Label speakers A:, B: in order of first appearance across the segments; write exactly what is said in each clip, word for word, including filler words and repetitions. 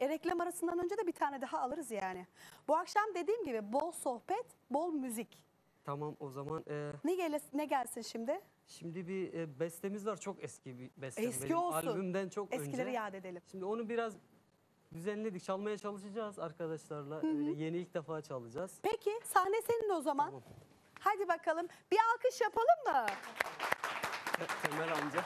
A: E, reklam arasından önce de bir tane daha alırız yani. Bu akşam dediğim gibi bol sohbet, bol müzik.
B: Tamam o zaman. E,
A: Ne, gele, ne gelsin şimdi?
B: şimdi bir e, bestemiz var. Çok eski bir bestem.
A: Eski
B: Benim
A: olsun.
B: albümden çok
A: Eskileri
B: önce.
A: yad edelim.
B: Şimdi onu biraz düzenledik. Çalmaya çalışacağız arkadaşlarla.
A: Hı hı.
B: Öyle yeni ilk defa çalacağız.
A: Peki sahne senin o zaman.
B: Tamam.
A: Hadi bakalım. Bir alkış yapalım mı?
B: Temel amca.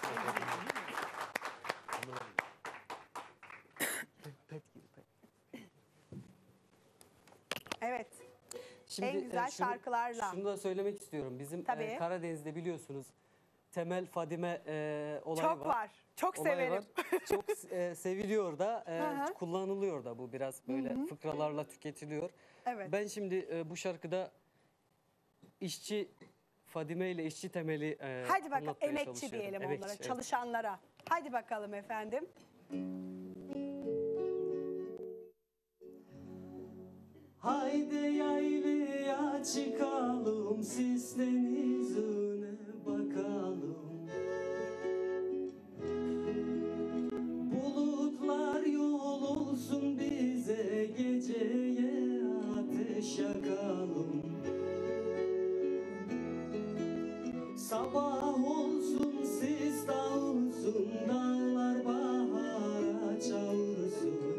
A: Evet.
B: Şimdi,
A: En güzel
B: e, şunu,
A: şarkılarla.
B: Şunu da söylemek istiyorum. Bizim
A: Tabii.
B: e, Karadeniz'de biliyorsunuz Temel Fadime e, olayı
A: Çok
B: var.
A: var. Çok
B: Olayı
A: severim.
B: var. Çok e, seviliyor da, e,
A: Hı hı.
B: kullanılıyor da bu biraz böyle
A: Hı hı.
B: fıkralarla tüketiliyor.
A: Evet.
B: Ben şimdi e, bu şarkıda işçi Fadime ile işçi Temel'i e,
A: Hadi bakalım
B: anlatmaya
A: emekçi
B: çalışıyorum.
A: diyelim
B: Emekçi,
A: onlara,
B: evet.
A: çalışanlara. Hadi bakalım efendim.
B: Haydi yaylaya çıkalım, sis denizine bakalım. Bulutlar yol olsun bize, geceye ateş yakalım. Sabah olsun sis dağılsın, dağlar bahara çağırsın.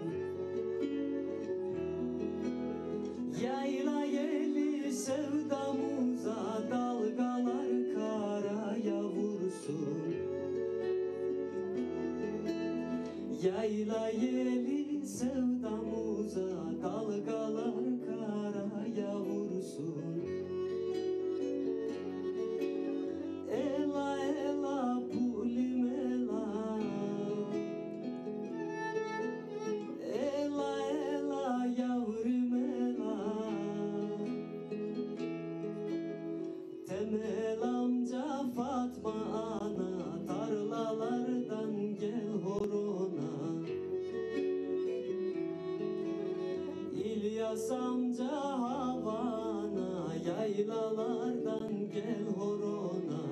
B: Yayla yeli sevdamıza, dalgalar karaya vursun. Yayla yeli sevdamıza, dalgalar karaya vursun. Ela ela pulim ela, ela ela yavrum ela. Temel amca Fatma ana, tarlalardan gel horona. İlyas amca Havana, yaylalardan gel horona.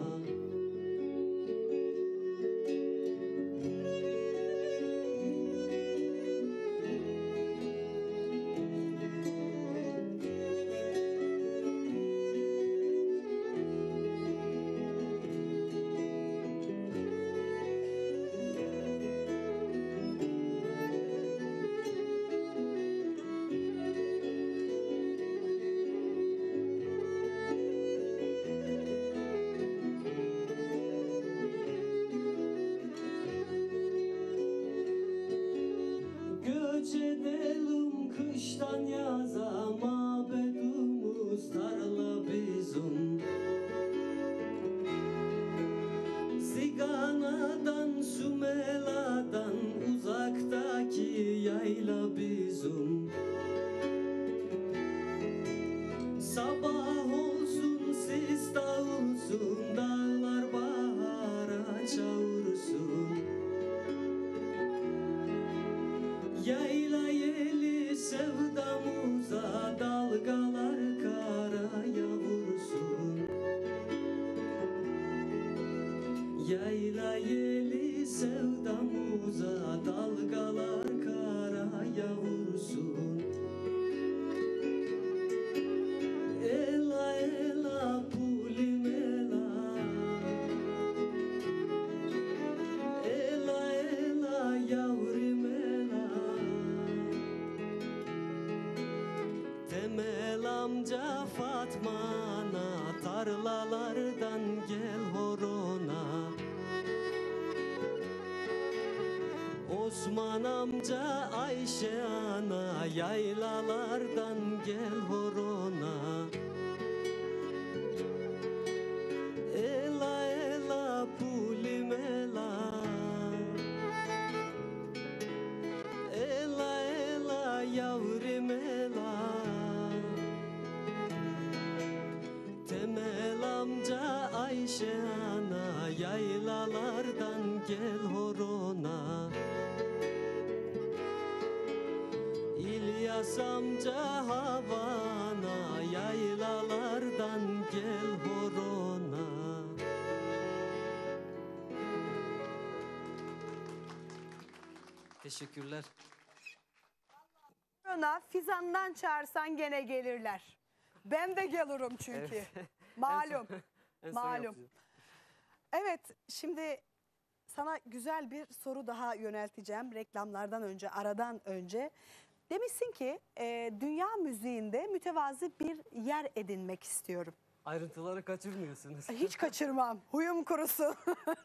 B: Göç edelim kıştan yaza, mabedumuz tarla bizim. Ziganadan, Sümeladan, uzaktaki yayla bizim. Sabah olsun sis dağılsın, dağlar bahara çağırsın. Yayla yeli sevdamıza, dalgalar karaya vursun. Yayla yeli sevdamıza, dalgalar karaya vursun. Ela ela pulim ela, ela ela yavrum ela. Temel amca Fatma ana, tarlalardan gel horona. Osman amca Ayşe ana, yaylalardan gel horona. Ela ela pulim ela, ela ela yavrum ela. Temel amca Ayşe ana, yaylalardan gel horona. İlyas amca Havana, yaylalardan gel horona. Teşekkürler.
A: Düğünlerine Fizan'dan çağırsan gene gelirler. Ben de gelirim çünkü.
B: Evet.
A: Malum.
B: En son
A: Malum.
B: yapacağım.
A: Evet, şimdi sana güzel bir soru daha yönelteceğim reklamlardan önce, aradan önce. Demişsin ki e, dünya müziğinde mütevazi bir yer edinmek istiyorum.
B: Ayrıntıları kaçırmıyorsunuz.
A: Hiç kaçırmam, huyum kurusu.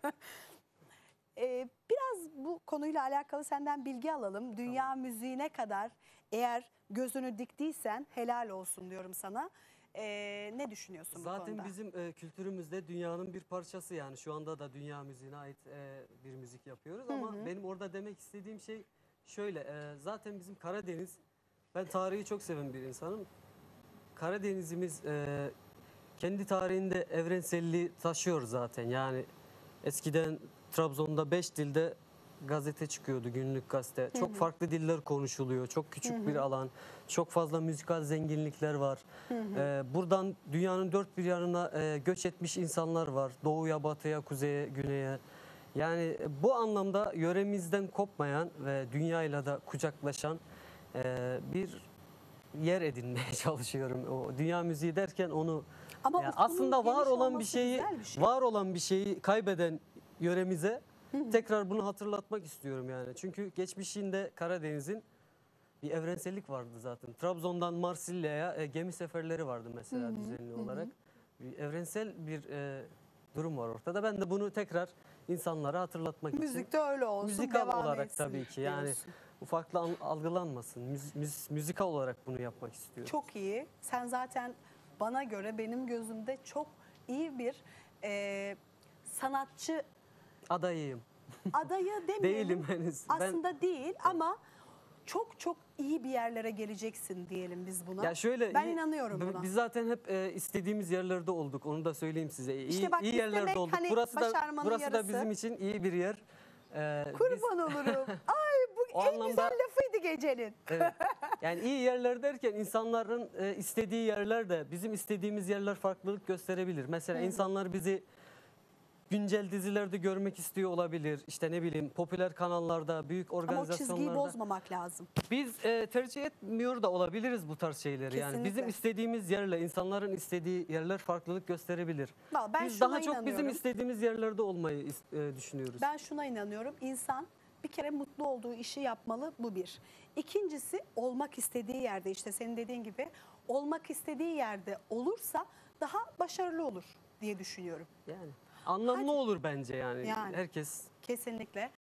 A: e, biraz bu konuyla alakalı senden bilgi alalım. Dünya
B: Tamam.
A: müziğine kadar eğer gözünü diktiysen helal olsun diyorum sana. E, ne düşünüyorsun bu
B: Zaten
A: konuda?
B: bizim e, kültürümüzde dünyanın bir parçası, yani şu anda da dünya müziğine ait e, bir müzik yapıyoruz. Ama
A: hı.
B: benim orada demek istediğim şey şöyle, e, zaten bizim Karadeniz, ben tarihi çok seven bir insanım. Karadenizimiz e, kendi tarihinde evrenselliği taşıyor zaten. Yani eskiden Trabzon'da beş dilde gazete çıkıyordu, günlük gazete. Çok farklı diller konuşuluyor. Çok küçük bir alan. Çok fazla müzikal zenginlikler var. Ee, buradan dünyanın dört bir yanına e, göç etmiş insanlar var. Doğuya, batıya, kuzeye, güneye. Yani bu anlamda yöremizden kopmayan ve dünyayla da kucaklaşan e, bir yer edinmeye çalışıyorum. O dünya müziği derken onu
A: Ama
B: ya
A: ufkunun
B: aslında var
A: geniş
B: olan bir
A: olması
B: şeyi
A: güzel bir şey.
B: var olan bir şeyi kaybeden yöremize tekrar bunu hatırlatmak istiyorum yani. Çünkü geçmişinde Karadeniz'in bir evrensellik vardı zaten. Trabzon'dan Marsilya'ya e, gemi seferleri vardı mesela düzenli olarak. Bir evrensel bir e, durum var ortada. Ben de bunu tekrar insanlara hatırlatmak için.
A: Müzikte öyle olsun,
B: Müzikal
A: devam
B: olarak
A: etsin
B: tabii ki yani
A: diyorsun.
B: ufakla an- algılanmasın. Müz, müz- müzikal olarak bunu yapmak istiyorum.
A: Çok iyi. Sen zaten bana göre benim gözümde çok iyi bir e, sanatçı
B: Adayıyım.
A: adayı demeyelim.
B: Değilim henüz. Ben-
A: Aslında değil ama çok çok iyi bir yerlere geleceksin diyelim biz buna.
B: Ya şöyle,
A: ben
B: iyi-
A: inanıyorum
B: b-
A: buna.
B: Biz zaten hep e, istediğimiz yerlerde olduk. Onu da söyleyeyim size. İyi,
A: İşte bak,
B: iyi
A: istemek
B: yerlerde olduk.
A: hani
B: burası da
A: başarmanın
B: burası
A: yarısı.
B: da bizim için iyi bir yer. Ee, biz-
A: Kurban olurum. Ay bu
B: O
A: en
B: anlamda-
A: güzel lafıydı gecenin.
B: evet. Yani iyi yerler derken insanların e, istediği yerler de bizim istediğimiz yerler farklılık gösterebilir. Mesela insanlar bizi güncel dizilerde görmek istiyor olabilir. İşte ne bileyim popüler kanallarda, büyük
A: Ama o
B: organizasyonlarda.
A: çizgiyi bozmamak lazım.
B: Biz e, tercih etmiyor da olabiliriz bu tarz şeyleri. Yani
A: Kesinlikle.
B: bizim istediğimiz yerle insanların istediği yerler farklılık gösterebilir.
A: Vallahi ben
B: Biz
A: şuna
B: daha çok bizim
A: inanıyorum.
B: istediğimiz yerlerde olmayı is- e, düşünüyoruz.
A: Ben şuna inanıyorum. İnsan bir kere mutlu olduğu işi yapmalı, bu bir. İkincisi, olmak istediği yerde, işte senin dediğin gibi olmak istediği yerde olursa daha başarılı olur diye düşünüyorum.
B: Yani anlamlı
A: Hadi.
B: olur bence yani.
A: Yani.
B: Herkes
A: Kesinlikle.